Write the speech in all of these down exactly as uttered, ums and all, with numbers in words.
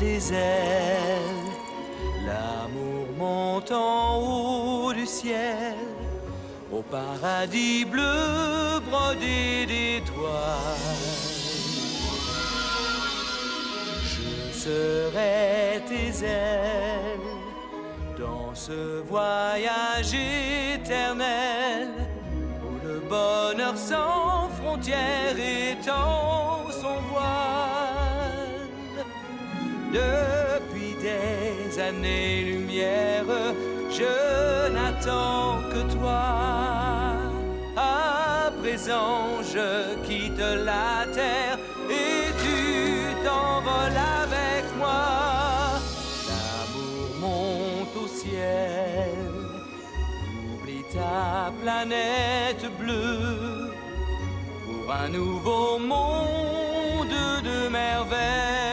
des ailes. L'amour monte en haut du ciel, au paradis bleu brodé d'étoiles. Je serai tes ailes dans ce voyage éternel, où le bonheur sans frontières étend son voile. Depuis des années-lumière, je n'attends que toi. À présent, je quitte la terre et tu t'envoles avec moi. L'amour monte au ciel, oublie ta planète bleue pour un nouveau monde de merveilles.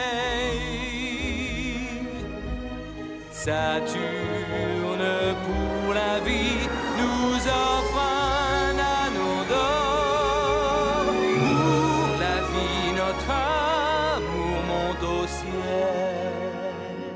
Saturne pour la vie nous offre un anneau d'or. Pour la vie, notre amour monte au ciel.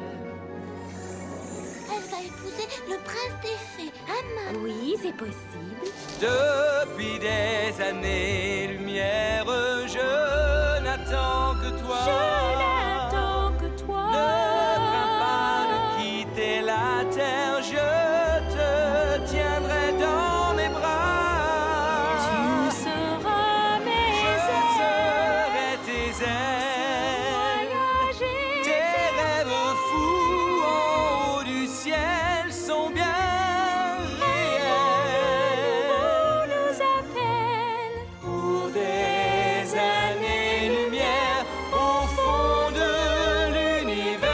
Elle va épouser le prince des fées, hein, maman? Oui, c'est possible. Depuis des années-lumière, je n'attends que toi. Je n'attends que toi. Ne crains pas de quitter la terre, je te tiendrai dans mes bras. Tu seras mes Je ailes. serai tes ailes. Voyager Tes rêves fous en haut du ciel sont bien réels. nous appelle. Pour des années-lumière au fond de l'univers,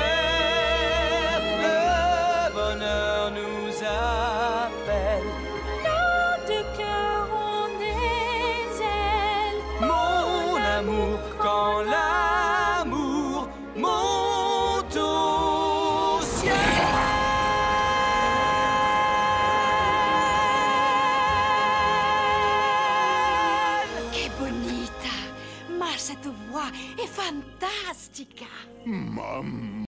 le bonheur nous appelle. Nos deux cœurs ont des ailes. Mon amour, quand l'amour monte au ciel. Che bonita! Ma cette voix è fantastica! Mamma.